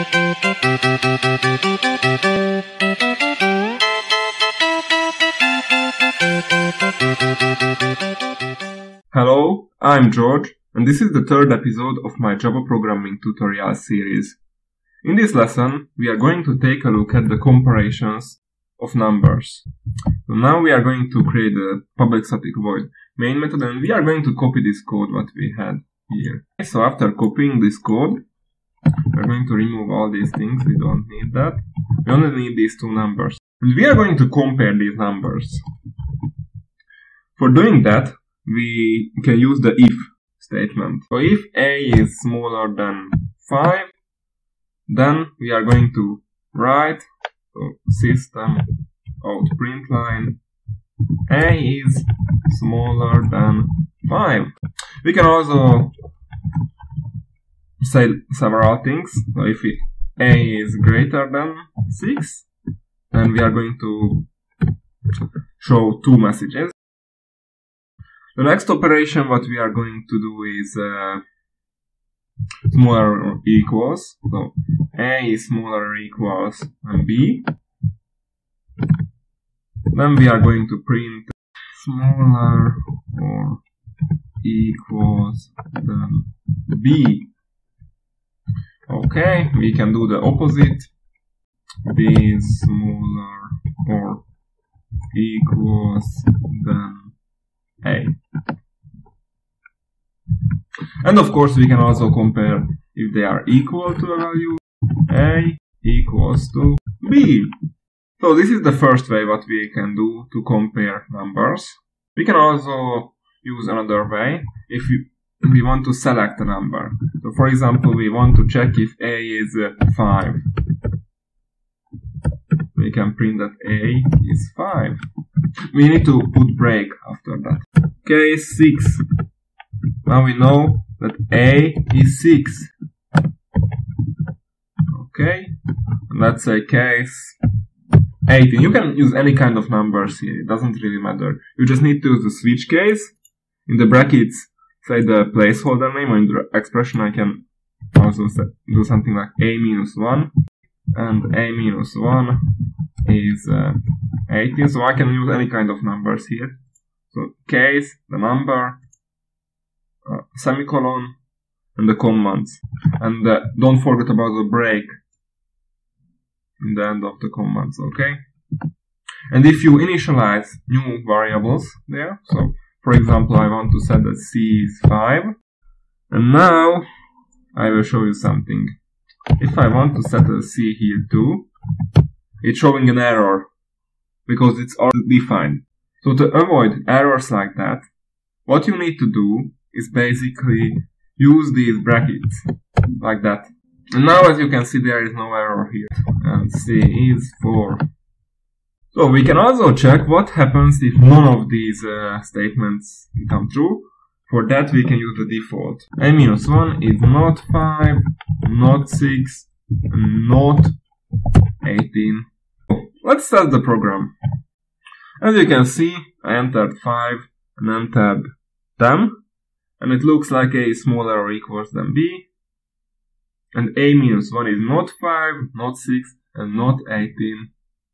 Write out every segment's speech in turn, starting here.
Hello, I'm George, and this is the third episode of my Java programming tutorial series. In this lesson, we are going to take a look at the comparisons of numbers. So now we are going to create a public static void main method, and we are going to copy this code what we had here. So after copying this code, we are going to remove all these things, we don't need that. We only need these two numbers. And we are going to compare these numbers. For doing that, we can use the if statement. So if a is smaller than 5, then we are going to write system out print line a is smaller than 5. We can also say several things. So if a is greater than 6, then we are going to show two messages. The next operation what we are going to do is smaller or equals. So a is smaller or equals than b. Then we are going to print smaller or equals than b. Okay, we can do the opposite. b is smaller or equals than a. And of course we can also compare if they are equal to a value a equals to b. So this is the first way what we can do to compare numbers. We can also use another way if we want to select a number. So for example, we want to check if a is 5. We can print that a is 5. We need to put break after that. Case 6. Now we know that a is 6. Okay, and let's say case 18. You can use any kind of numbers here, it doesn't really matter. You just need to use the switch case. In the brackets, say the placeholder name, or in the expression I can also do something like a minus 1. And a minus 1 is 18, so I can use any kind of numbers here. So case, the number, semicolon, and the comments. And don't forget about the break in the end of the comments, okay? And if you initialize new variables there, so for example I want to set that c is 5, and now I will show you something. If I want to set a c here too, it's showing an error because it's already defined. So to avoid errors like that, what you need to do is basically use these brackets like that. And now as you can see there is no error here. And c is 4. So we can also check what happens if none of these statements come true. For that we can use the default. a minus 1 is not 5, not 6, not 18. Let's test the program. As you can see, I entered 5 and entered 10. And it looks like a is smaller or equals than b. And a minus 1 is not 5, not 6, and not 18.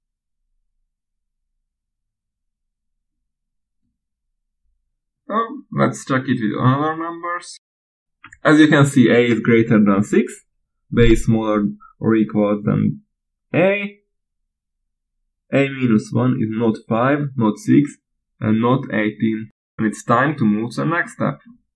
So let's check it with other numbers. As you can see, a is greater than 6, b is smaller or equals than a minus 1 is not 5, not 6, and not 18. And it's time to move to the next step.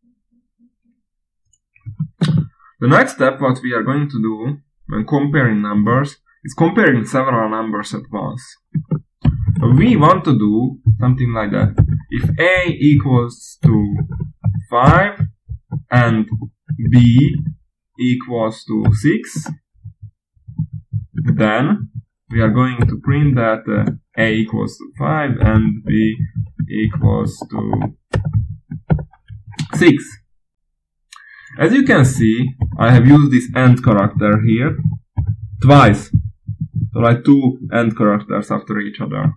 The next step what we are going to do when comparing numbers is comparing several numbers at once. So we want to do something like that. If a equals to 5 and b equals to 6, then we are going to print that a equals to 5 and b equals to 6. As you can see, I have used this AND character here twice. So like two AND characters after each other.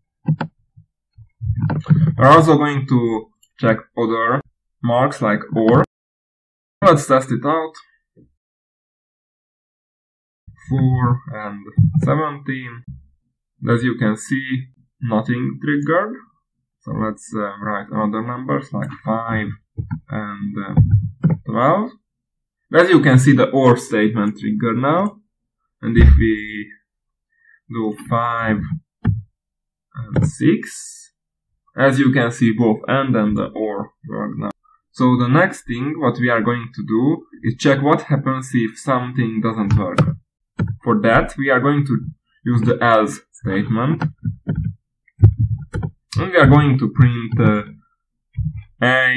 We're also going to check other marks like OR. Let's test it out. 4 and 17. As you can see, nothing triggered. So let's write other numbers like 5 and 12. As you can see, the OR statement triggered now. And if we do 5 and 6, as you can see, both AND and the OR work now. So the next thing what we are going to do is check what happens if something doesn't work. For that, we are going to use the else statement. And we are going to print A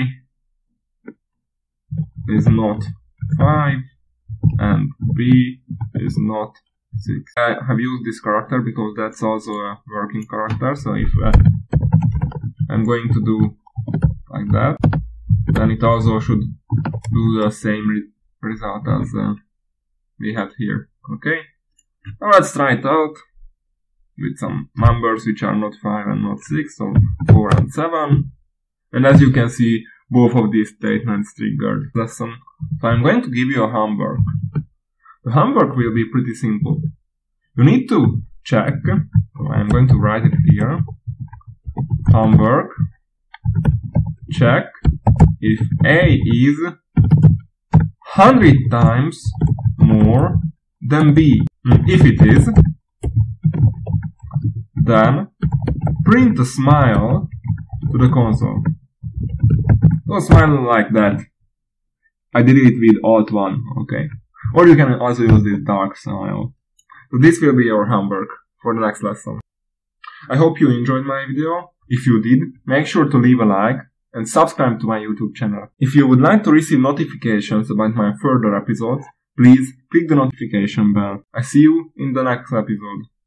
is not 5 and B is not 6. I have used this character because that's also a working character. So if I'm going to do like that, then it also should do the same result as we had here. Okay, now let's try it out with some numbers which are not 5 and not 6, so 4 and 7. And as you can see, both of these statements triggered lesson. So I'm going to give you a homework. The homework will be pretty simple. You need to check, so I'm going to write it here. Homework, check if A is 100 times more than B. If it is, then print a smile to the console. So smile like that. I did it with Alt-1, okay. Or you can also use this dark smile. So this will be your homework for the next lesson. I hope you enjoyed my video. If you did, make sure to leave a like and subscribe to my YouTube channel. If you would like to receive notifications about my further episodes, please click the notification bell. I see you in the next episode.